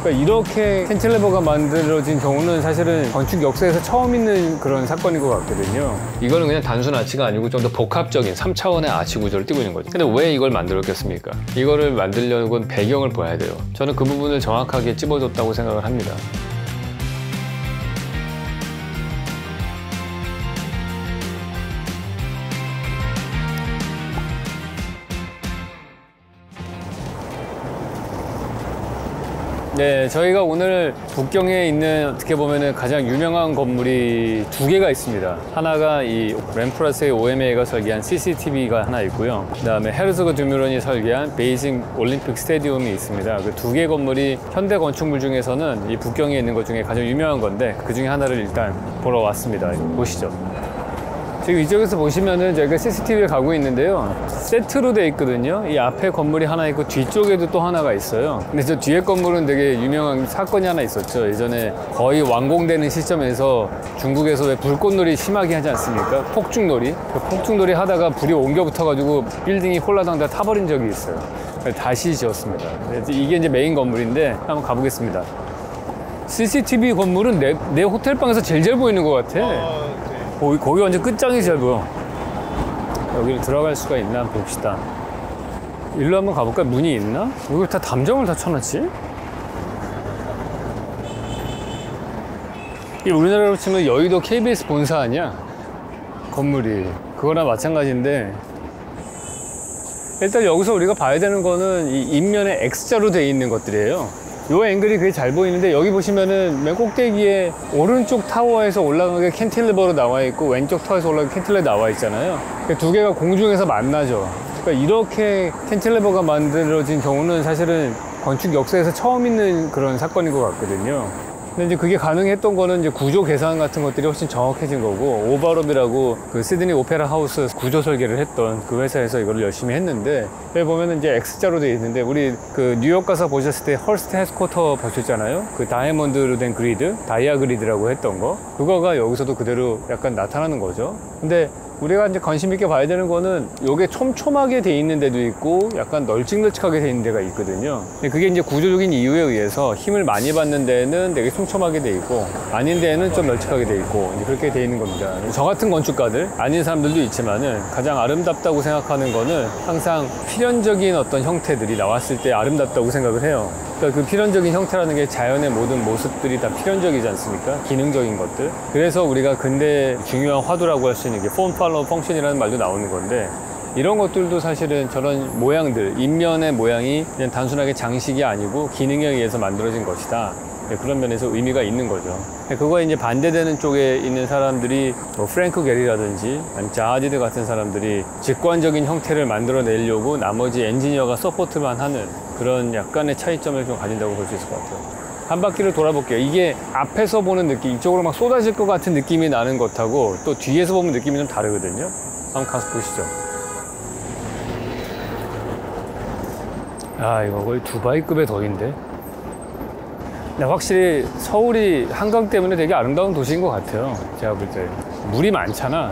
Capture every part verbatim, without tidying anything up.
그러니까 이렇게 캔틸레버가 만들어진 경우는 사실은 건축 역사에서 처음 있는 그런 사건인 것 같거든요. 이거는 그냥 단순 아치가 아니고 좀 더 복합적인 삼 차원의 아치 구조를 띄고 있는 거죠. 근데 왜 이걸 만들었겠습니까? 이거를 만들려면 배경을 봐야 돼요. 저는 그 부분을 정확하게 찝어줬다고 생각을 합니다. 네, 저희가 오늘 북경에 있는 어떻게 보면은 가장 유명한 건물이 두 개가 있습니다. 하나가 이 램프라스의 오엠에이가 설계한 씨씨티비가 하나 있고요. 그 다음에 헤르소그 드뮤런이 설계한 베이징 올림픽 스테디움이 있습니다. 그 두 개 건물이 현대 건축물 중에서는 이 북경에 있는 것 중에 가장 유명한 건데 그 중에 하나를 일단 보러 왔습니다. 보시죠. 지금 이쪽에서 보시면은 저희가 씨씨티비를 가고 있는데요, 세트로 돼 있거든요. 이 앞에 건물이 하나 있고 뒤쪽에도 또 하나가 있어요. 근데 저 뒤에 건물은 되게 유명한 사건이 하나 있었죠. 예전에 거의 완공되는 시점에서 중국에서 왜 불꽃놀이 심하게 하지 않습니까? 폭죽놀이. 그 폭죽놀이 하다가 불이 옮겨 붙어가지고 빌딩이 홀라당 다 타버린 적이 있어요. 다시 지었습니다. 이게 이제 메인 건물인데 한번 가보겠습니다. 씨씨티비 건물은 내, 내 호텔방에서 제일 잘 보이는 것 같아. 어... 거기, 거기 완전 끝장이 잘 보여. 여기를 들어갈 수가 있나 한번 봅시다. 일로 한번 가볼까? 문이 있나? 여기 다 담장을 다 쳐놨지? 이 우리나라로 치면 여의도 케이비에스 본사 아니야? 건물이. 그거랑 마찬가지인데, 일단 여기서 우리가 봐야 되는 거는 이 인면에 X자로 되어 있는 것들이에요. 요 앵글이 되게 잘 보이는데, 여기 보시면은 맨 꼭대기에 오른쪽 타워에서 올라가게 캔틸레버로 나와 있고 왼쪽 타워에서 올라가게 캔틸레버 나와 있잖아요. 두 개가 공중에서 만나죠. 그러니까 이렇게 캔틸레버가 만들어진 경우는 사실은 건축 역사에서 처음 있는 그런 사건인 것 같거든요. 근데 이제 그게 가능했던 거는 이제 구조 계산 같은 것들이 훨씬 정확해진 거고, 오버럽이라고 그 시드니 오페라 하우스 구조 설계를 했던 그 회사에서 이걸 열심히 했는데, 여기 보면은 이제 X자로 되어 있는데, 우리 그 뉴욕 가서 보셨을 때 헐스트 헤드쿼터 보셨잖아요. 그 다이아몬드로 된 그리드, 다이아 그리드라고 했던 거, 그거가 여기서도 그대로 약간 나타나는 거죠. 근데 우리가 이제 관심 있게 봐야 되는 거는 요게 촘촘하게 돼 있는 데도 있고 약간 널찍널찍하게 돼 있는 데가 있거든요. 근데 그게 이제 구조적인 이유에 의해서 힘을 많이 받는 데는 되게 촘촘하게 돼 있고 아닌 데는 좀 널찍하게 돼 있고 이제 그렇게 돼 있는 겁니다. 저 같은 건축가들, 아닌 사람들도 있지만은 가장 아름답다고 생각하는 거는 항상 필연적인 어떤 형태들이 나왔을 때 아름답다고 생각을 해요. 그러니까 그 필연적인 형태라는 게 자연의 모든 모습들이 다 필연적이지 않습니까? 기능적인 것들. 그래서 우리가 근대 중요한 화두라고 할 수 있는 게 폼 팔로우 펑션이라는 말도 나오는 건데, 이런 것들도 사실은 저런 모양들, 인면의 모양이 그냥 단순하게 장식이 아니고 기능에 의해서 만들어진 것이다. 그런 면에서 의미가 있는 거죠. 그거에 이제 반대되는 쪽에 있는 사람들이 뭐 프랭크 게리라든지 아니면 자하디드 같은 사람들이 직관적인 형태를 만들어내려고 나머지 엔지니어가 서포트만 하는 그런 약간의 차이점을 좀 가진다고 볼 수 있을 것 같아요. 한 바퀴를 돌아볼게요. 이게 앞에서 보는 느낌, 이쪽으로 막 쏟아질 것 같은 느낌이 나는 것하고 또 뒤에서 보면 느낌이 좀 다르거든요. 한번 가서 보시죠. 아, 이거 거의 두바이급의 덕인데. 근데 확실히 서울이 한강 때문에 되게 아름다운 도시인 것 같아요. 제가 볼 때. 물이 많잖아.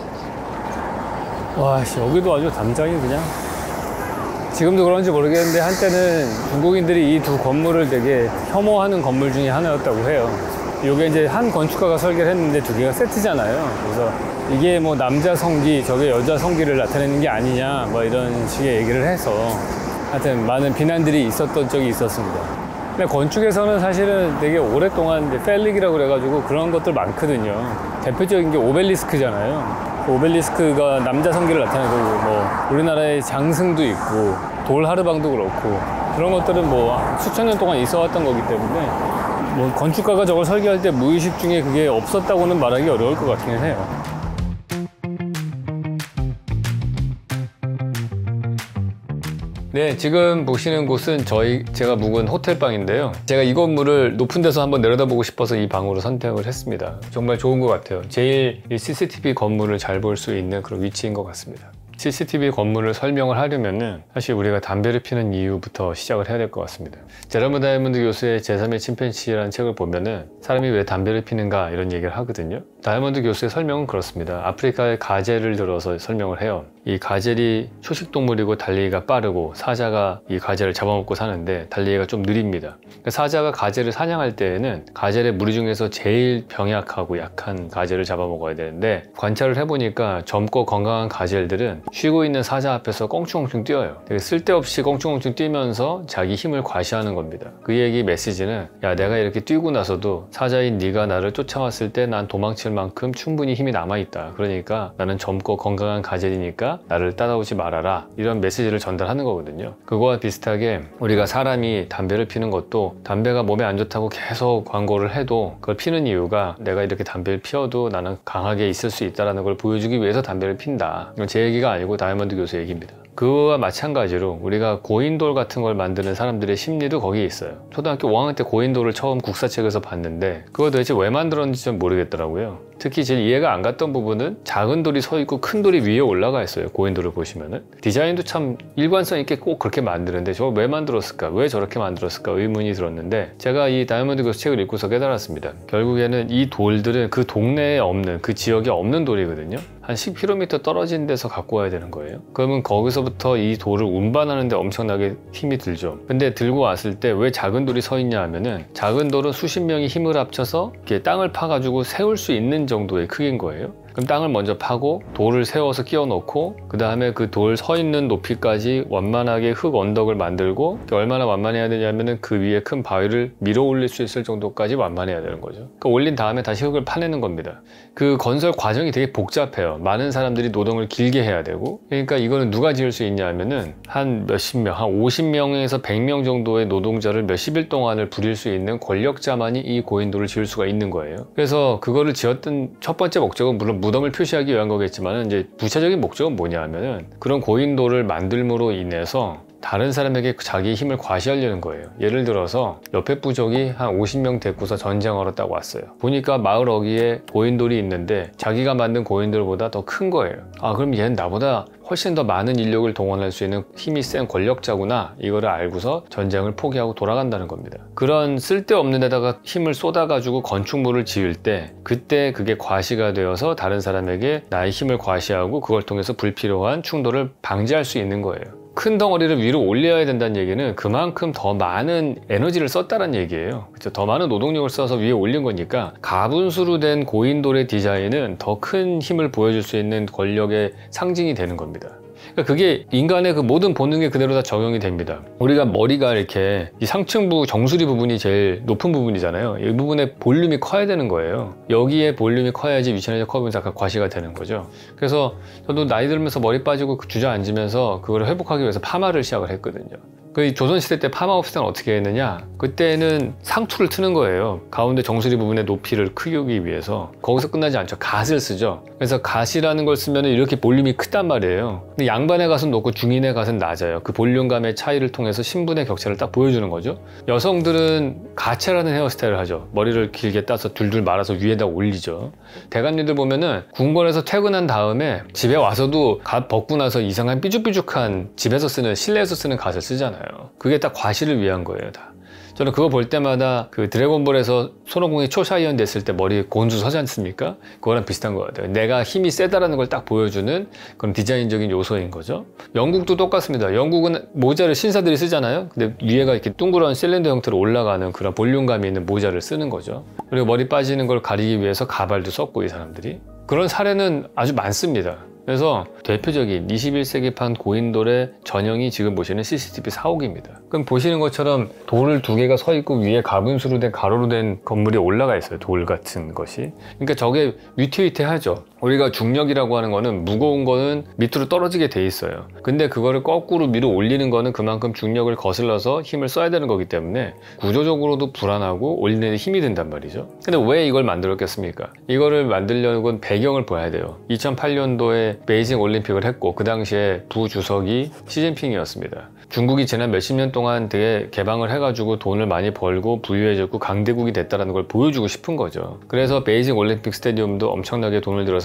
와, 씨, 여기도 아주 담장이 그냥. 지금도 그런지 모르겠는데 한때는 중국인들이 이 두 건물을 되게 혐오하는 건물 중에 하나였다고 해요. 이게 이제 한 건축가가 설계를 했는데 두 개가 세트잖아요. 그래서 이게 뭐 남자 성기, 저게 여자 성기를 나타내는 게 아니냐, 뭐 이런 식의 얘기를 해서 하여튼 많은 비난들이 있었던 적이 있었습니다. 근데 건축에서는 사실은 되게 오랫동안 이제 펠릭이라고 그래가지고 그런 것들 많거든요. 대표적인 게 오벨리스크잖아요. 그 오벨리스크가 남자 성기를 나타내고, 뭐 우리나라의 장승도 있고 돌하르방도 그렇고 그런 것들은 뭐 수천 년 동안 있어 왔던 거기 때문에 뭐 건축가가 저걸 설계할 때 무의식 중에 그게 없었다고는 말하기 어려울 것 같기는 해요. 네, 지금 보시는 곳은 저희 제가 묵은 호텔방인데요. 제가 이 건물을 높은 데서 한번 내려다보고 싶어서 이 방으로 선택을 했습니다. 정말 좋은 것 같아요. 제일 이 씨씨티비 건물을 잘 볼 수 있는 그런 위치인 것 같습니다. 씨씨티비 건물을 설명을 하려면은 사실 우리가 담배를 피는 이유부터 시작을 해야 될 것 같습니다. 제러드 다이아몬드 교수의 제삼의 침팬지라는 책을 보면은 사람이 왜 담배를 피는가 이런 얘기를 하거든요. 다이아몬드 교수의 설명은 그렇습니다. 아프리카의 가젤을 들어서 설명을 해요. 이 가젤이 초식동물이고 달리기가 빠르고 사자가 이 가젤을 잡아먹고 사는데 달리기가 좀 느립니다. 사자가 가젤을 사냥할 때에는 가젤의 무리 중에서 제일 병약하고 약한 가젤을 잡아먹어야 되는데, 관찰을 해보니까 젊고 건강한 가젤들은 쉬고 있는 사자 앞에서 껑충껑충 뛰어요. 되게 쓸데없이 껑충껑충 뛰면서 자기 힘을 과시하는 겁니다. 그 얘기 메시지는, 야, 내가 이렇게 뛰고 나서도 사자인 네가 나를 쫓아왔을 때 난 도망칠 만큼 충분히 힘이 남아있다. 그러니까 나는 젊고 건강한 가젤이니까 나를 따라오지 말아라. 이런 메시지를 전달하는 거거든요. 그거와 비슷하게 우리가 사람이 담배를 피는 것도, 담배가 몸에 안 좋다고 계속 광고를 해도 그걸 피는 이유가 내가 이렇게 담배를 피워도 나는 강하게 있을 수 있다는 걸 보여주기 위해서 담배를 핀다. 이건 제 얘기가 아니고 다이아몬드 교수 얘기입니다. 그거와 마찬가지로 우리가 고인돌 같은 걸 만드는 사람들의 심리도 거기에 있어요. 초등학교 오 학년 때 고인돌을 처음 국사책에서 봤는데 그거 도대체 왜 만들었는지 좀 모르겠더라고요. 특히 제일 이해가 안 갔던 부분은 작은 돌이 서 있고 큰 돌이 위에 올라가 있어요. 고인돌을 보시면은 디자인도 참 일관성 있게 꼭 그렇게 만드는데 저걸 왜 만들었을까? 왜 저렇게 만들었을까? 의문이 들었는데 제가 이 다이아몬드 교수 책을 읽고서 깨달았습니다. 결국에는 이 돌들은 그 동네에 없는, 그 지역에 없는 돌이거든요. 한 십 킬로미터 떨어진 데서 갖고 와야 되는 거예요. 그러면 거기서부터 이 돌을 운반하는데 엄청나게 힘이 들죠. 근데 들고 왔을 때 왜 작은 돌이 서 있냐 하면은, 작은 돌은 수십 명이 힘을 합쳐서 이렇게 땅을 파가지고 세울 수 있는 정도의 크기인 거예요. 그럼 땅을 먼저 파고 돌을 세워서 끼워 넣고 그 다음에 그 돌 서 있는 높이까지 완만하게 흙 언덕을 만들고, 얼마나 완만해야 되냐면은 그 위에 큰 바위를 밀어 올릴 수 있을 정도까지 완만해야 되는 거죠. 그러니까 올린 다음에 다시 흙을 파내는 겁니다. 그 건설 과정이 되게 복잡해요. 많은 사람들이 노동을 길게 해야 되고, 그러니까 이거는 누가 지을 수 있냐 하면은 한 몇십 명, 한 오십 명에서 백 명 정도의 노동자를 몇십 일 동안을 부릴 수 있는 권력자만이 이 고인돌을 지을 수가 있는 거예요. 그래서 그거를 지었던 첫 번째 목적은 물론 무덤을 표시하기 위한 거겠지만, 이제 부차적인 목적은 뭐냐 하면은 그런 고인돌을 만들므로 인해서 다른 사람에게 자기의 힘을 과시하려는 거예요. 예를 들어서 옆에 부족이 한 오십 명 데리고서 전쟁하러 딱 왔어요. 보니까 마을 어귀에 고인돌이 있는데 자기가 만든 고인돌보다 더 큰 거예요. 아, 그럼 얘는 나보다 훨씬 더 많은 인력을 동원할 수 있는 힘이 센 권력자구나, 이거를 알고서 전쟁을 포기하고 돌아간다는 겁니다. 그런 쓸데없는 데다가 힘을 쏟아가지고 건축물을 지을 때 그때 그게 과시가 되어서 다른 사람에게 나의 힘을 과시하고 그걸 통해서 불필요한 충돌을 방지할 수 있는 거예요. 큰 덩어리를 위로 올려야 된다는 얘기는 그만큼 더 많은 에너지를 썼다는 얘기예요. 그렇죠? 더 많은 노동력을 써서 위에 올린 거니까 가분수로 된 고인돌의 디자인은 더 큰 힘을 보여줄 수 있는 권력의 상징이 되는 겁니다. 그러니까 그게 인간의 그 모든 본능에 그대로 다 적용이 됩니다. 우리가 머리가 이렇게 이 상층부 정수리 부분이 제일 높은 부분이잖아요. 이 부분에 볼륨이 커야 되는 거예요. 여기에 볼륨이 커야지 위치에서 커브면서 약간 과시가 되는 거죠. 그래서 저도 나이 들면서 머리 빠지고 주저앉으면서 그걸 회복하기 위해서 파마를 시작을 했거든요. 그 조선시대 때 파마 없을 때는 어떻게 했느냐, 그때는 상투를 트는 거예요. 가운데 정수리 부분의 높이를 크기 위해서. 거기서 끝나지 않죠. 갓을 쓰죠. 그래서 갓이라는 걸 쓰면 이렇게 볼륨이 크단 말이에요. 근데 양반의 갓은 높고 중인의 갓은 낮아요. 그 볼륨감의 차이를 통해서 신분의 격차를 딱 보여주는 거죠. 여성들은 가채라는 헤어스타일을 하죠. 머리를 길게 따서 둘둘 말아서 위에다 올리죠. 대감님들 보면은 궁궐에서 퇴근한 다음에 집에 와서도 갓 벗고 나서 이상한 삐죽삐죽한 집에서 쓰는, 실내에서 쓰는 갓을 쓰잖아요. 그게 딱 과시를 위한 거예요, 다. 저는 그거 볼 때마다 그 드래곤볼에서 손오공이 초샤이언 됐을 때 머리에 곤주 서지 않습니까? 그거랑 비슷한 것 같아요. 내가 힘이 세다라는 걸 딱 보여주는 그런 디자인적인 요소인 거죠. 영국도 똑같습니다. 영국은 모자를 신사들이 쓰잖아요. 근데 위에가 이렇게 둥그런 실린더 형태로 올라가는 그런 볼륨감이 있는 모자를 쓰는 거죠. 그리고 머리 빠지는 걸 가리기 위해서 가발도 썼고, 이 사람들이. 그런 사례는 아주 많습니다. 그래서 대표적인 이십일 세기판 고인돌의 전형이 지금 보시는 씨씨티비 사옥입니다. 그럼 보시는 것처럼 돌을 두 개가 서 있고 위에 가분수로 된 가로로 된 건물이 올라가 있어요. 돌 같은 것이. 그러니까 저게 위태위태하죠. 우리가 중력이라고 하는 거는 무거운 거는 밑으로 떨어지게 돼 있어요. 근데 그거를 거꾸로 위로 올리는 거는 그만큼 중력을 거슬러서 힘을 써야 되는 거기 때문에 구조적으로도 불안하고 올리는 데 힘이 든단 말이죠. 근데 왜 이걸 만들었겠습니까? 이거를 만들려면 배경을 봐야 돼요. 이천팔 년도에 베이징 올림픽을 했고 그 당시에 부주석이 시진핑이었습니다. 중국이 지난 몇십 년 동안 되게 개방을 해가지고 돈을 많이 벌고 부유해졌고 강대국이 됐다는 걸 보여주고 싶은 거죠. 그래서 베이징 올림픽 스테디움도 엄청나게 돈을 들여서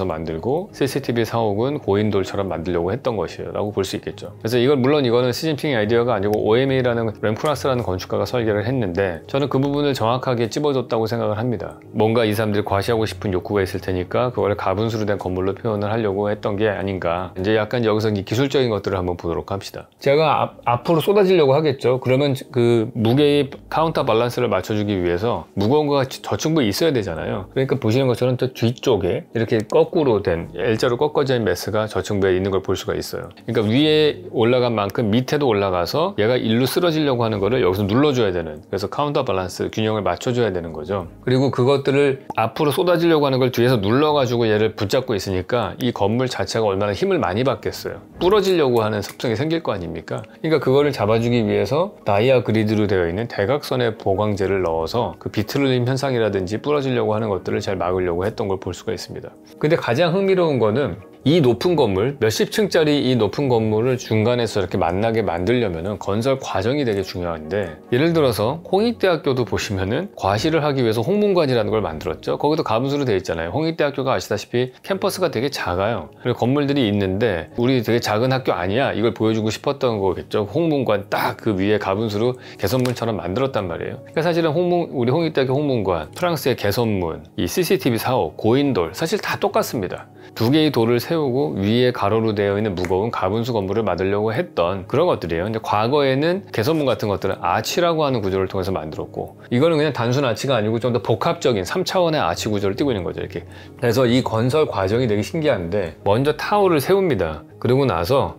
만들고 씨씨티비 사옥은 고인돌처럼 만들려고 했던 것이라고 볼 수 있겠죠. 그래서 이걸 물론 이거는 시진핑의 아이디어가 아니고 오엠에이라는 램프라스라는 건축가가 설계를 했는데 저는 그 부분을 정확하게 찝어줬다고 생각을 합니다. 뭔가 이 사람들이 과시하고 싶은 욕구가 있을 테니까 그걸 가분수로 된 건물로 표현을 하려고 했던 게 아닌가. 이제 약간 여기서 기술적인 것들을 한번 보도록 합시다. 제가 앞, 앞으로 쏟아지려고 하겠죠. 그러면 그 무게의 카운터 밸런스를 맞춰주기 위해서 무거운 거가 저층부에 있어야 되잖아요. 그러니까 보시는 것처럼 또 뒤쪽에 이렇게 거꾸로 된 L자로 꺾어져 있는 메스가 저층부에 있는 걸 볼 수가 있어요. 그러니까 위에 올라간 만큼 밑에도 올라가서 얘가 일로 쓰러지려고 하는 거를 여기서 눌러줘야 되는, 그래서 카운터 밸런스 균형을 맞춰줘야 되는 거죠. 그리고 그것들을 앞으로 쏟아지려고 하는 걸 뒤에서 눌러가지고 얘를 붙잡고 있으니까 이 건물 자체가 얼마나 힘을 많이 받겠어요. 부러지려고 하는 습성이 생길 거 아닙니까? 그러니까 그거를 잡아주기 위해서 다이아 그리드로 되어 있는 대각선의 보강재를 넣어서 그 비틀림 현상이라든지 부러지려고 하는 것들을 잘 막으려고 했던 걸 볼 수가 있습니다. 근데 가장 흥미로운 거는 이 높은 건물, 몇십 층짜리 이 높은 건물을 중간에서 이렇게 만나게 만들려면 건설 과정이 되게 중요한데, 예를 들어서 홍익대학교도 보시면은 과시를 하기 위해서 홍문관이라는 걸 만들었죠. 거기도 가분수로 되어 있잖아요. 홍익대학교가 아시다시피 캠퍼스가 되게 작아요. 그리고 건물들이 있는데 우리 되게 작은 학교 아니야, 이걸 보여주고 싶었던 거겠죠. 홍문관 딱 그 위에 가분수로 개선문처럼 만들었단 말이에요. 그러니까 사실은 홍문, 우리 홍익대학교 홍문관, 프랑스의 개선문, 이 씨씨티비 사옥, 고인돌 사실 다 똑같습니다. 두 개의 돌을 세우고 위에 가로로 되어 있는 무거운 가분수 건물을 만들려고 했던 그런 것들이에요. 근데 과거에는 개선문 같은 것들은 아치라고 하는 구조를 통해서 만들었고, 이거는 그냥 단순 아치가 아니고 좀 더 복합적인 삼 차원의 아치 구조를 띠고 있는 거죠, 이렇게. 그래서 이 건설 과정이 되게 신기한데, 먼저 타워를 세웁니다. 그러고 나서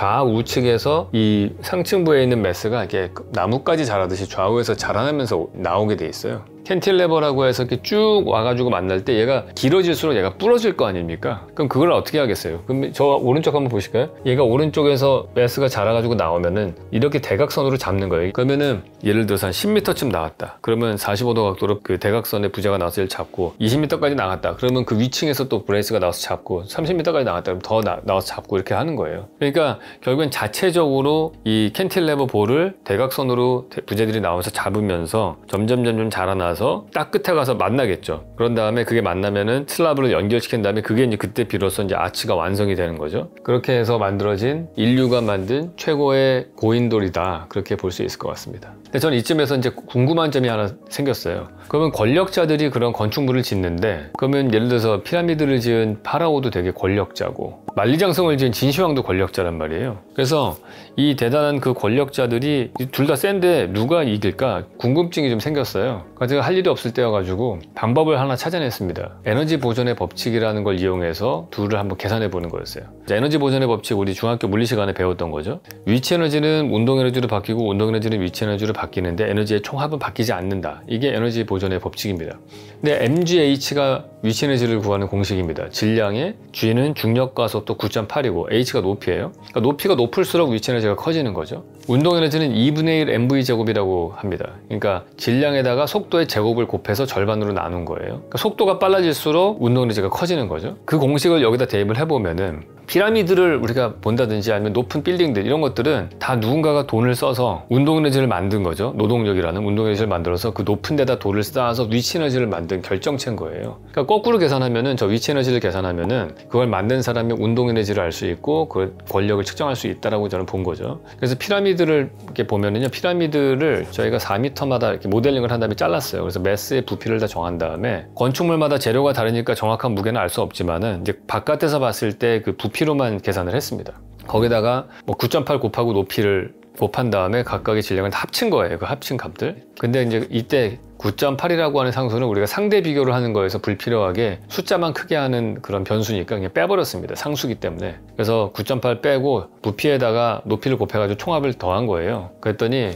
좌우측에서 이 상층부에 있는 메스가 이렇게 나뭇가지 자라듯이 좌우에서 자라나면서 나오게 돼 있어요. 캔틸레버라고 해서 이렇게 쭉 와가지고 만날 때 얘가 길어질수록 얘가 부러질 거 아닙니까? 그럼 그걸 어떻게 하겠어요? 그럼 저 오른쪽 한번 보실까요? 얘가 오른쪽에서 메스가 자라가지고 나오면은 이렇게 대각선으로 잡는 거예요. 그러면은 예를 들어서 한 십 미터쯤 나왔다. 그러면 사십오 도 각도로 그 대각선의 부재가 나와서 얘를 잡고, 이십 미터까지 나갔다. 그러면 그 위층에서 또 브레이스가 나와서 잡고, 삼십 미터까지 나갔다. 그러면 더 나, 나와서 잡고 이렇게 하는 거예요. 그러니까 결국엔 자체적으로 이 캔틸레버 볼을 대각선으로 부재들이 나와서 잡으면서 점점 점점 자라나서 딱 끝에 가서 만나겠죠. 그런 다음에 그게 만나면은 슬라브를 연결시킨 다음에 그게 이제 그때 비로소 이제 아치가 완성이 되는 거죠. 그렇게 해서 만들어진 인류가 만든 최고의 고인돌이다, 그렇게 볼 수 있을 것 같습니다. 근데 저는 이쯤에서 이제 궁금한 점이 하나 생겼어요. 그러면 권력자들이 그런 건축물을 짓는데, 그러면 예를 들어서 피라미드를 지은 파라오도 되게 권력자고, 만리장성을 지은 진시황도 권력자란 말이에요. 그래서 이 대단한 그 권력자들이 둘 다 센데 누가 이길까 궁금증이 좀 생겼어요. 그래서 제가 할 일이 없을 때여가지고 방법을 하나 찾아냈습니다. 에너지 보존의 법칙이라는 걸 이용해서 둘을 한번 계산해 보는 거였어요. 에너지 보존의 법칙, 우리 중학교 물리 시간에 배웠던 거죠. 위치 에너지는 운동 에너지로 바뀌고 운동 에너지는 위치 에너지로 바뀌는데 에너지의 총합은 바뀌지 않는다. 이게 에너지 보존의 법칙입니다. 근데 엠지에이치가 위치 에너지를 구하는 공식입니다. 질량의 G는 중력과 속도 구 점 팔이고 H가 높이에요. 그러니까 높이가 높을수록 위치 에너지가 커지는 거죠. 운동 에너지는 이분의 일 엠브이 제곱이라고 합니다. 그러니까 질량에다가 속도의 제곱을 곱해서 절반으로 나눈 거예요. 그러니까 속도가 빨라질수록 운동 에너지가 커지는 거죠. 그 공식을 여기다 대입을 해보면은 피라미드를 우리가 본다든지 아니면 높은 빌딩들, 이런 것들은 다 누군가가 돈을 써서 운동 에너지를 만든 거죠. 노동력이라는 운동 에너지를 만들어서 그 높은 데다 돌을 쌓아서 위치 에너지를 만든 결정체인 거예요. 그러니까 거꾸로 계산하면은, 저 위치 에너지를 계산하면은 그걸 만든 사람이 운동 에너지를 알 수 있고 그 권력을 측정할 수 있다라고 저는 본 거죠. 그래서 피라미드를 이렇게 보면은요, 피라미드를 저희가 사 미터마다 이렇게 모델링을 한 다음에 잘랐어요. 그래서 매스의 부피를 다 정한 다음에, 건축물마다 재료가 다르니까 정확한 무게는 알 수 없지만은 이제 바깥에서 봤을 때 그 부피로만 계산을 했습니다. 거기다가 뭐 구 점 팔 곱하고 높이를 곱한 다음에 각각의 질량을 다 합친 거예요. 그 합친 값들. 근데 이제 이때 구 점 팔이라고 하는 상수는 우리가 상대 비교를 하는 거에서 불필요하게 숫자만 크게 하는 그런 변수니까 그냥 빼버렸습니다. 상수기 때문에. 그래서 구 점 팔 빼고 부피에다가 높이를 곱해가지고 총합을 더한 거예요. 그랬더니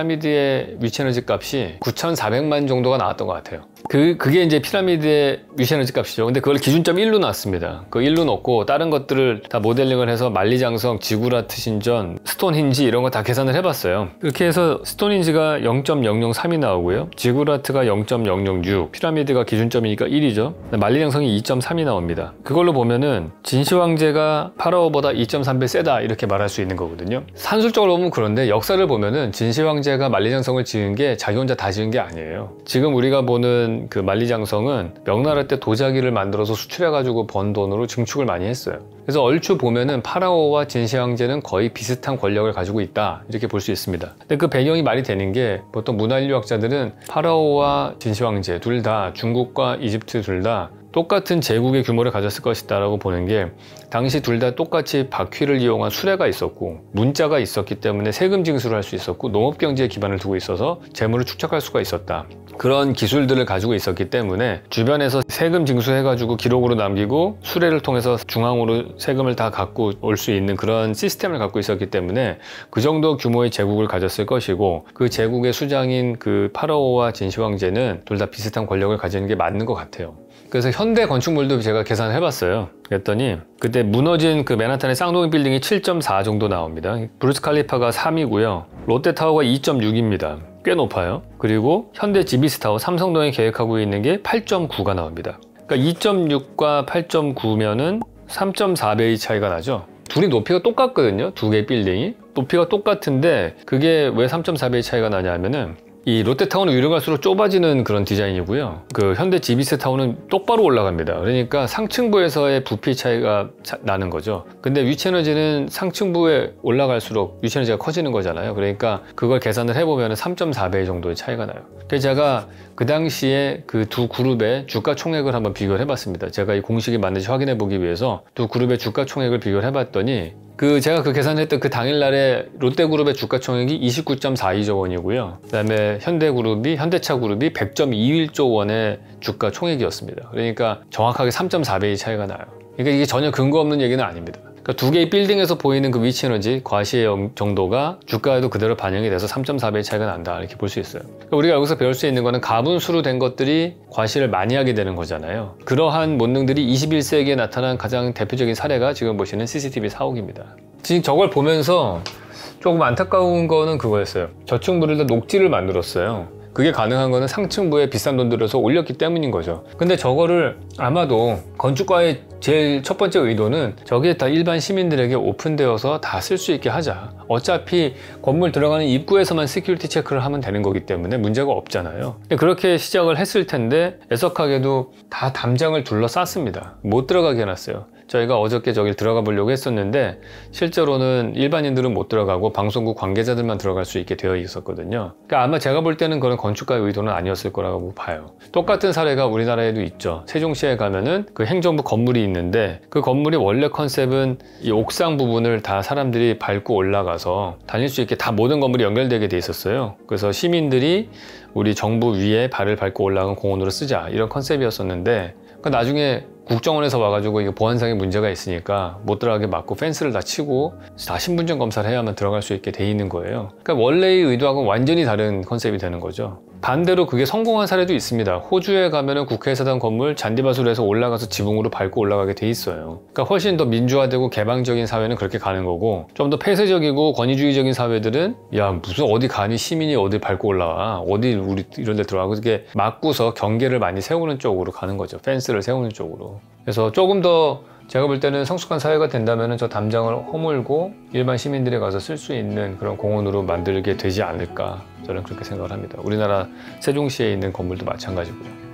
피라미드의 위치 에너지 값이 구천사백만 정도가 나왔던 것 같아요. 그, 그게 이제 피라미드의 위치 에너지 값이죠. 근데 그걸 기준점 일로 놨습니다. 그 일로 놓고 다른 것들을 다 모델링을 해서 만리장성, 지구라트 신전, 스톤힌지 이런 거 다 계산을 해봤어요. 그렇게 해서 스톤힌지가 영 점 영영삼이 나오고요. 지구라트가 영 점 영영육, 피라미드가 기준점이니까 일이죠. 만리장성이 이 점 삼이 나옵니다. 그걸로 보면은 진시황제가 파라오보다 이 점 삼 배 세다, 이렇게 말할 수 있는 거거든요. 산술적으로 보면 그런데 역사를 보면은 진시황제가 만리장성을 지은 게 자기 혼자 다 지은 게 아니에요. 지금 우리가 보는 있던 그 만리장성은 명나라 때 도자기를 만들어서 수출해가지고 번 돈으로 증축을 많이 했어요. 그래서 얼추 보면은 파라오와 진시황제는 거의 비슷한 권력을 가지고 있다 이렇게 볼 수 있습니다. 근데 그 배경이 말이 되는 게 보통 문화인류학자들은 파라오와 진시황제 둘 다 중국과 이집트 둘 다 똑같은 제국의 규모를 가졌을 것이다 라고 보는 게 당시 둘 다 똑같이 바퀴를 이용한 수레가 있었고 문자가 있었기 때문에 세금 징수를 할 수 있었고 농업경제에 기반을 두고 있어서 재물을 축적할 수가 있었다. 그런 기술들을 가지고 있었기 때문에 주변에서 세금 징수해가지고 기록으로 남기고 수레를 통해서 중앙으로 세금을 다 갖고 올 수 있는 그런 시스템을 갖고 있었기 때문에 그 정도 규모의 제국을 가졌을 것이고 그 제국의 수장인 그 파라오와 진시황제는 둘 다 비슷한 권력을 가지는 게 맞는 것 같아요. 그래서 현대 건축물도 제가 계산을 해봤어요. 그랬더니 그때 무너진 그 맨하탄의 쌍둥이 빌딩이 칠 점 사 정도 나옵니다. 브루즈 칼리파가 삼이고요. 롯데타워가 이 점 육입니다. 꽤 높아요. 그리고 현대 지비스타워 삼성동에 계획하고 있는 게 팔 점 구가 나옵니다. 그러니까 이 점 육과 팔 점 구면은 삼 점 사 배의 차이가 나죠. 둘이 높이가 똑같거든요. 두 개의 빌딩이. 높이가 똑같은데 그게 왜 삼 점 사 배의 차이가 나냐 하면은 이 롯데타워는 위로 갈수록 좁아지는 그런 디자인이고요. 그 현대 지비스타워는 똑바로 올라갑니다. 그러니까 상층부에서의 부피 차이가 차, 나는 거죠. 근데 위치에너지는 상층부에 올라갈수록 위치에너지가 커지는 거잖아요. 그러니까 그걸 계산을 해보면 삼 점 사 배 정도의 차이가 나요. 그래서 제가 그 당시에 그 두 그룹의 주가 총액을 한번 비교를 해봤습니다. 제가 이 공식이 맞는지 확인해 보기 위해서 두 그룹의 주가 총액을 비교를 해봤더니 그 제가 그 계산했던 그 당일날에 롯데그룹의 주가 총액이 이십구 점 사이조 원이고요. 그 다음에 현대그룹이 현대차그룹이 백 점 이일조 원의 주가 총액이었습니다. 그러니까 정확하게 삼 점 사 배의 차이가 나요. 그러니까 이게 전혀 근거 없는 얘기는 아닙니다. 그러니까 두 개의 빌딩에서 보이는 그 위치 에너지 과시의 정도가 주가에도 그대로 반영이 돼서 삼 점 사 배의 차이가 난다 이렇게 볼 수 있어요. 그러니까 우리가 여기서 배울 수 있는 거는 가분수로 된 것들이 과시를 많이 하게 되는 거잖아요. 그러한 본능들이 이십일 세기에 나타난 가장 대표적인 사례가 지금 보시는 씨씨티비 사옥입니다. 지금 저걸 보면서 조금 안타까운 거는 그거였어요. 저층부를 녹지를 만들었어요. 그게 가능한 거는 상층부에 비싼 돈 들여서 올렸기 때문인 거죠. 근데 저거를 아마도 건축가의 제일 첫 번째 의도는 저게 다 일반 시민들에게 오픈되어서 다 쓸 수 있게 하자. 어차피 건물 들어가는 입구에서만 시큐리티 체크를 하면 되는 거기 때문에 문제가 없잖아요. 그렇게 시작을 했을 텐데 애석하게도 다 담장을 둘러쌌습니다. 못 들어가게 해놨어요. 저희가 어저께 저길 들어가 보려고 했었는데 실제로는 일반인들은 못 들어가고 방송국 관계자들만 들어갈 수 있게 되어 있었거든요. 그러니까 아마 제가 볼 때는 그런 건축가의 의도는 아니었을 거라고 봐요. 똑같은 사례가 우리나라에도 있죠. 세종시에 가면은 그 행정부 건물이 있는데 그 건물이 원래 컨셉은 이 옥상 부분을 다 사람들이 밟고 올라가서 다닐 수 있게 다 모든 건물이 연결되게 돼 있었어요. 그래서 시민들이 우리 정부 위에 발을 밟고 올라간 공원으로 쓰자 이런 컨셉이었었는데 그 나중에 국정원에서 와가지고 이게 보안상의 문제가 있으니까 못 들어가게 막고 펜스를 다 치고 다 신분증 검사를 해야만 들어갈 수 있게 돼 있는 거예요. 그러니까 원래의 의도하고는 완전히 다른 컨셉이 되는 거죠. 반대로 그게 성공한 사례도 있습니다. 호주에 가면은 국회에 사던 건물 잔디밭으로 해서 올라가서 지붕으로 밟고 올라가게 돼 있어요. 그러니까 훨씬 더 민주화되고 개방적인 사회는 그렇게 가는 거고 좀 더 폐쇄적이고 권위주의적인 사회들은 야 무슨 어디 가니 시민이 어디 밟고 올라와 어디 우리 이런 데 들어가고 이렇게 막고서 경계를 많이 세우는 쪽으로 가는 거죠. 펜스를 세우는 쪽으로. 그래서 조금 더 제가 볼 때는 성숙한 사회가 된다면 저 담장을 허물고 일반 시민들이 가서 쓸 수 있는 그런 공원으로 만들게 되지 않을까 저는 그렇게 생각을 합니다. 우리나라 세종시에 있는 건물도 마찬가지고요.